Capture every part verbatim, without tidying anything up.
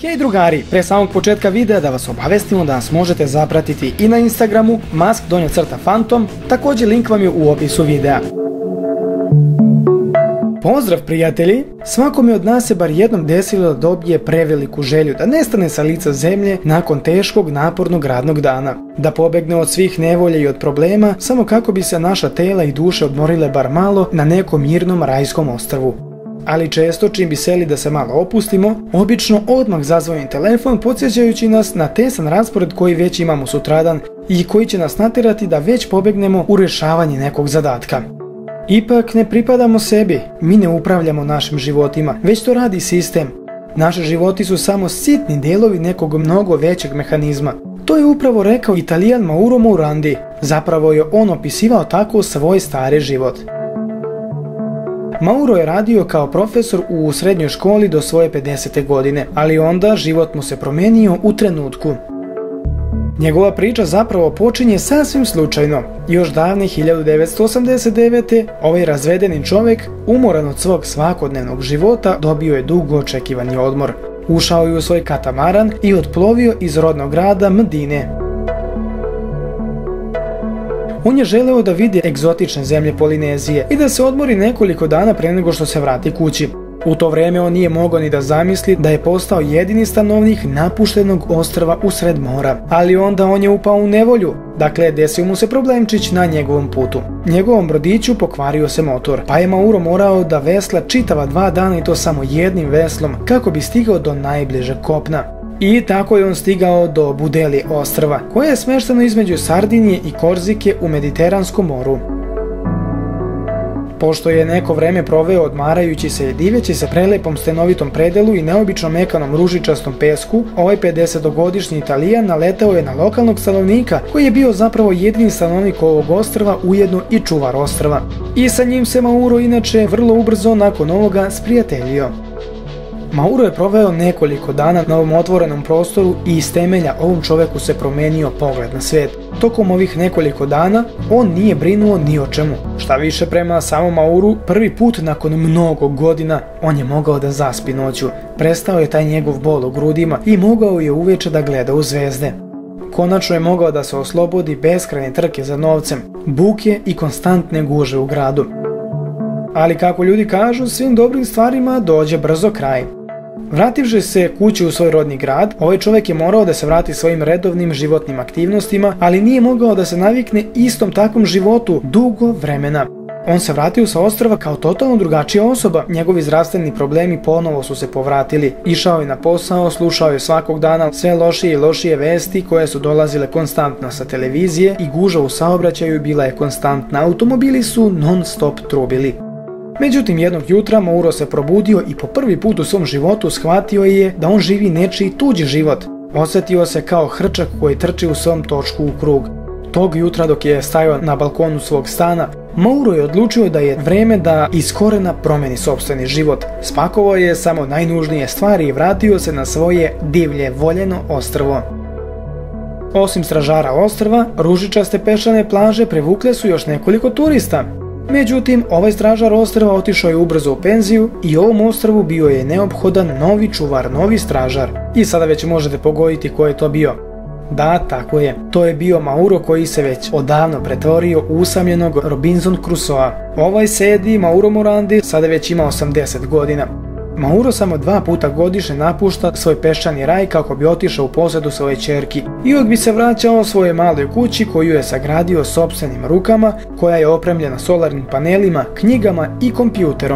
Hej drugari, pre samog početka videa da vas obavestimo da nas možete zapratiti i na Instagramu mask donja crta fantom, također link vam je u opisu videa. Pozdrav prijatelji! Svakome od nas se bar jednom desilo da dobije preveliku želju da nestane sa lica zemlje nakon teškog, napornog radnog dana. Da pobegne od svih nevolja i od problema samo kako bi se naša tela i duše odmorile bar malo na nekom mirnom rajskom ostrvu. Ali često čim bi seli da se malo opustimo, obično odmah zazvonim telefon podsjećajući nas na tesan raspored koji već imamo sutradan i koji će nas natjerati da već pobegnemo u rješavanje nekog zadatka. Ipak ne pripadamo sebi, mi ne upravljamo našim životima, već to radi sistem. Naši životi su samo sitni dijelovi nekog mnogo većeg mehanizma. To je upravo rekao Italijan Mauro Morandi, zapravo je on opisivao tako svoj stari život. Mauro je radio kao profesor u srednjoj školi do svoje pedesete godine, ali onda život mu se promijenio u trenutku. Njegova priča zapravo počinje sasvim slučajno. Još davne hiljadu devetsto osamdeset devete. ovaj razvedeni čovjek, umoran od svog svakodnevnog života, dobio je dugo očekivani odmor. Ušao je u svoj katamaran i otplovio iz rodnog grada Mdine. On je želeo da vidi egzotične zemlje Polinezije i da se odmori nekoliko dana pre nego što se vrati kući. U to vrijeme on nije mogao ni da zamisli da je postao jedini stanovnik napuštenog ostrva usred mora. Ali onda on je upao u nevolju, dakle desio mu se problemčić na njegovom putu. Njegovom brodiću pokvario se motor, pa je Mauro morao da vesla čitava dva dana i to samo jednim veslom kako bi stigao do najbližeg kopna. I tako je on stigao do Budeli ostrva, koje je smešteno između Sardinije i Korzike u Mediteranskom moru. Pošto je neko vreme proveo odmarajući se i diveći se prelepom stenovitom predelu i neobično mekanom ružičastom pesku, ovaj pedesetogodišnji Italijan naletao je na lokalnog stanovnika koji je bio zapravo jedini stanovnik ovog ostrva, ujedno i čuvar ostrva. I sa njim se Mauro inače vrlo ubrzo nakon ovoga sprijateljio. Mauro je proveo nekoliko dana na ovom otvorenom prostoru i iz temelja ovom čoveku se promenio pogled na svijet. Tokom ovih nekoliko dana on nije brinuo ni o čemu. Šta više, prema samom Mauru, prvi put nakon mnogo godina on je mogao da zaspi noću. Prestao je taj njegov bol u grudima i mogao je uveče da gleda u zvezde. Konačno je mogao da se oslobodi beskrajne trke za novcem, buke i konstantne gužve u gradu. Ali kako ljudi kažu, svim dobrim stvarima dođe brzo kraj. Vrativši se kući u svoj rodni grad, ovaj čovjek je morao da se vrati svojim redovnim životnim aktivnostima, ali nije mogao da se navikne istom takvom životu dugo vremena. On se vratio sa ostrva kao totalno drugačija osoba, njegovi zdravstveni problemi ponovo su se povratili. Išao je na posao, slušao je svakog dana sve lošije i lošije vesti koje su dolazile konstantno sa televizije i gužva u saobraćaju bila je konstantna, automobili su non stop trubili. Međutim, jednog jutra Mauro se probudio i po prvi put u svom životu shvatio je da on živi nečiji tuđi život. Osjetio se kao hrčak koji trči u svom točku u krug. Tog jutra dok je stajao na balkonu svog stana, Mauro je odlučio da je vreme da iz korena promeni sopstveni život. Spakovao je samo najnužnije stvari i vratio se na svoje divlje voljeno ostrvo. Osim stražara ostrva, ružičaste peščane plaže privukle su još nekoliko turista. Međutim, ovaj stražar ostrva otišao je ubrzo u penziju i ovom ostrvu bio je neophodan novi čuvar, novi stražar. I sada već možete pogoditi ko je to bio. Da, tako je. To je bio Mauro koji se već odavno pretvorio u usamljenog Robinson Crusoa. Ovaj sedi, Mauro Morandi, sada već ima osamdeset godina. Mauro samo dva puta godišnje napušta svoj peščani raj kako bi otišao u posjedu svoje ćerki i uvijek bi se vraćao svojoj maloj kući koju je sagradio sopstvenim rukama, koja je opremljena solarnim panelima, knjigama i kompjuterom.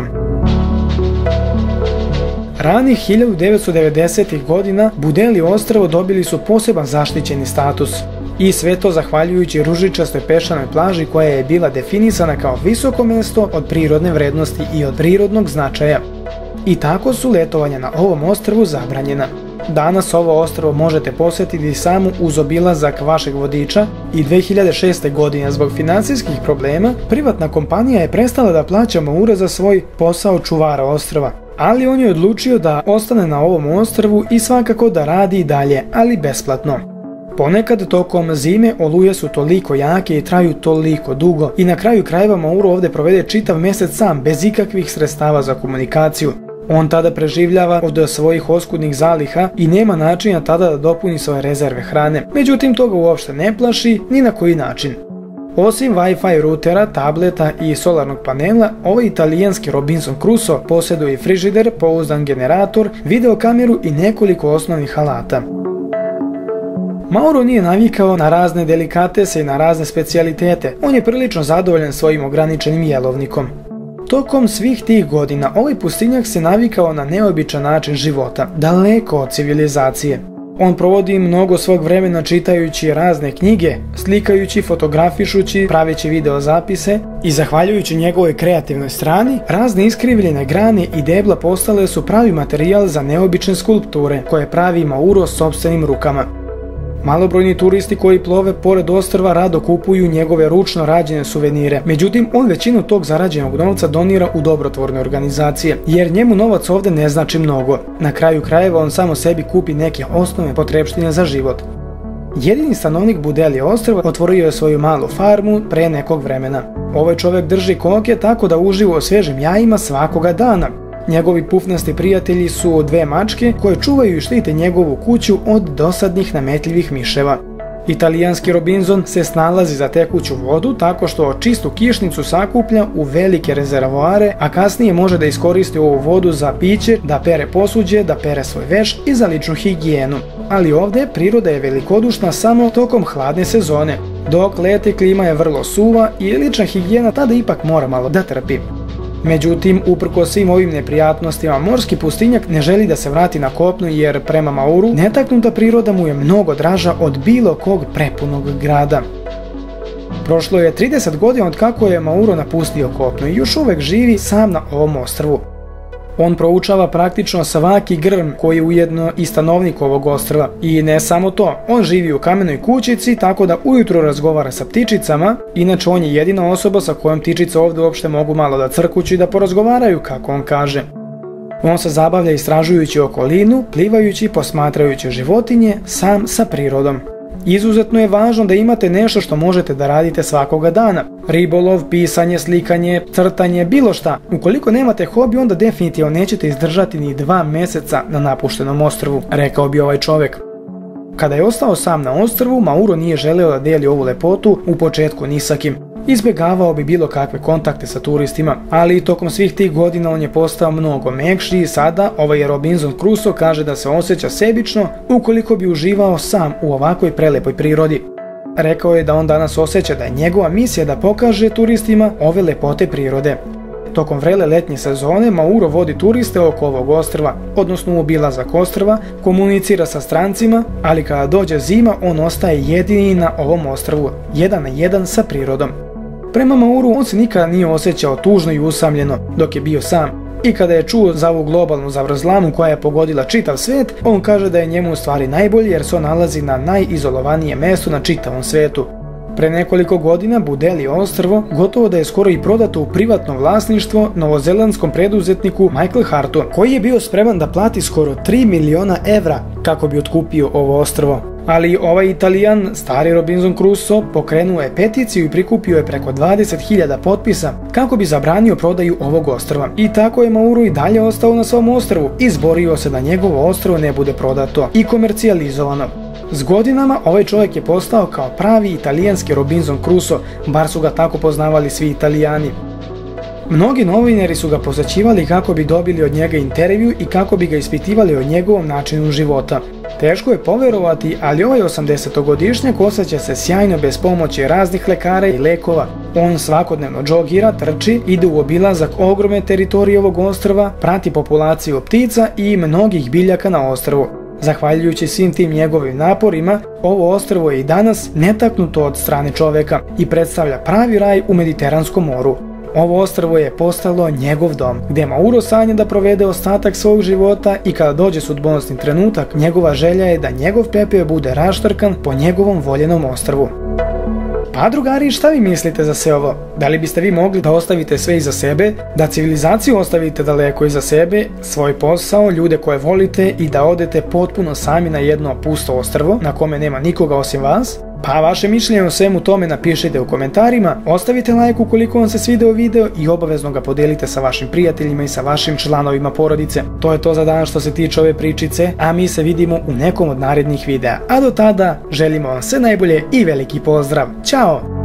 Ranih hiljadu devetsto devedesetih godina Budeli ostrvo dobili su poseban zaštićeni status. I sve to zahvaljujući ružičastoj peščanoj plaži koja je bila definisana kao visoko mjesto od prirodne vrednosti i od prirodnog značaja. I tako su letovanja na ovom ostrvu zabranjena. Danas ovo ostrvo možete posjetiti samo uz obilazak vašeg vodiča i dve hiljade šeste. godine zbog financijskih problema privatna kompanija je prestala da plaća Mauro za svoj posao čuvara ostrva. Ali on je odlučio da ostane na ovom ostrvu i svakako da radi i dalje, ali besplatno. Ponekad tokom zime oluje su toliko jake i traju toliko dugo i na kraju krajeva Mauro ovdje provede čitav mjesec sam bez ikakvih sredstava za komunikaciju. On tada preživljava od svojih oskudnih zaliha i nema načina tada da dopuni svoje rezerve hrane. Međutim, to ga uopšte ne plaši ni na koji način. Osim Wi-Fi rutera, tableta i solarnog panela, ovaj italijanski Robinson Crusoe posjeduje i frižider, pouzdan generator, videokameru i nekoliko osnovnih alata. Mauro nije navikao na razne delikatese i na razne specijalitete, on je prilično zadovoljan svojim ograničenim jelovnikom. Tokom svih tih godina ovaj pustinjak se navikao na neobičan način života, daleko od civilizacije. On provodi mnogo svog vremena čitajući razne knjige, slikajući, fotografišući, praveći videozapise i zahvaljujući njegovoj kreativnoj strani, razne iskrivljene grane i debla postale su pravi materijal za neobične skulpture koje pravi Mauro sopstvenim rukama. Malobrojni turisti koji plove pored ostrva rado kupuju njegove ručno rađene suvenire, međutim on većinu tog zarađenog novca donira u dobrotvorne organizacije, jer njemu novac ovdje ne znači mnogo. Na kraju krajeva on samo sebi kupi neke osnovne potrepštine za život. Jedini stanovnik Budelija ostrva otvorio je svoju malu farmu pre nekog vremena. Ovaj čovjek drži koke tako da uživa u svežim jajima svakoga dana. Njegovi pufnasti prijatelji su dve mačke koje čuvaju i štite njegovu kuću od dosadnih nametljivih miševa. Italijanski Robinson se snalazi za tekuću vodu tako što čistu kišnicu sakuplja u velike rezervoare, a kasnije može da iskoristi ovu vodu za piće, da pere posuđe, da pere svoj veš i za ličnu higijenu. Ali ovdje priroda je velikodušna samo tokom hladne sezone, dok lete klima je vrlo suva i lična higijena tada ipak mora malo da trpi. Međutim, uprkos svim ovim neprijatnostima, morski pustinjak ne želi da se vrati na kopno jer prema Mauru netaknuta priroda mu je mnogo draža od bilo kog prepunog grada. Prošlo je trideset godina od kako je Mauro napustio kopno i još uvek živi sam na ovom ostrvu. On proučava praktično svaki grm koji je ujedno i stanovnik ovog ostrva. I ne samo to, on živi u kamenoj kućici tako da ujutro razgovara sa ptičicama, inače on je jedina osoba sa kojom ptičice ovdje uopšte mogu malo da crkuću i da porazgovaraju, kako on kaže. On se zabavlja istražujući okolinu, plivajući, posmatrajući životinje, sam sa prirodom. Izuzetno je važno da imate nešto što možete da radite svakoga dana. Ribolov, pisanje, slikanje, crtanje, bilo šta. Ukoliko nemate hobi, onda definitivno nećete izdržati ni dva meseca na napuštenom ostrvu, rekao bi ovaj čovjek. Kada je ostao sam na ostrvu, Mauro nije želeo da deli ovu lepotu u početku ni sa kim. Izbjegavao bi bilo kakve kontakte sa turistima, ali tokom svih tih godina on je postao mnogo mekši i sada ovaj Robinson Crusoe kaže da se osjeća sebično ukoliko bi uživao sam u ovakvoj prelepoj prirodi. Rekao je da on danas osjeća da je njegova misija da pokaže turistima ove lepote prirode. Tokom vrele letnje sezone Mauro vodi turiste oko ovog ostrva, odnosno u obilazak ostrva, komunicira sa strancima, ali kada dođe zima on ostaje jedini na ovom ostrvu, jedan na jedan sa prirodom. Prema Mauru on se nikada nije osjećao tužno i usamljeno dok je bio sam. I kada je čuo za ovu globalnu zavrzlamu koja je pogodila čitav svet, on kaže da je njemu u stvari najbolje jer se on nalazi na najizolovanije mesto na čitavom svetu. Pre nekoliko godina Budelije ostrvo gotovo da je skoro i prodato u privatno vlasništvo novozelandskom preduzetniku Michael Hartu, koji je bio spreman da plati skoro tri miliona evra kako bi otkupio ovo ostrvo. Ali ovaj Italijan, stari Robinson Crusoe, pokrenuo je peticiju i prikupio je preko dvadeset hiljada potpisa kako bi zabranio prodaju ovog ostrva. I tako je Mauro i dalje ostao na svom ostrvu i izborio se da njegovo ostrvo ne bude prodato i komercijalizovano. S godinama ovaj čovjek je postao kao pravi italijanski Robinson Crusoe, bar su ga tako poznavali svi Italijani. Mnogi novinari su ga posećivali kako bi dobili od njega intervju i kako bi ga ispitivali o njegovom načinu života. Teško je poverovati, ali ovaj osamdesetogodišnjak osjeća se sjajno bez pomoći raznih lekara i lekova. On svakodnevno džogira, trči, ide u obilazak ogromne teritorije ovog ostrva, prati populaciju ptica i mnogih biljaka na ostrvu. Zahvaljujući svim tim njegovim naporima, ovo ostrvo je i danas netaknuto od strane čoveka i predstavlja pravi raj u Mediteranskom moru. Ovo ostrvo je postalo njegov dom, gdje Mauro sanja da provede ostatak svog života i kada dođe sudbonosni trenutak, njegova želja je da njegov pepeo bude raštrkan po njegovom voljenom ostrvu. Pa drugari, šta vi mislite za sve ovo? Da li biste vi mogli da ostavite sve iza sebe, da civilizaciju ostavite daleko iza sebe, svoj posao, ljude koje volite i da odete potpuno sami na jedno pusto ostrvo na kome nema nikoga osim vas? Pa vaše mišljenje o svemu tome napišite u komentarima, ostavite like ukoliko vam se svideo video i obavezno ga podelite sa vašim prijateljima i sa vašim članovima porodice. To je to za danas što se tiče ove pričice, a mi se vidimo u nekom od narednih videa. A do tada želimo vam sve najbolje i veliki pozdrav. Ćao!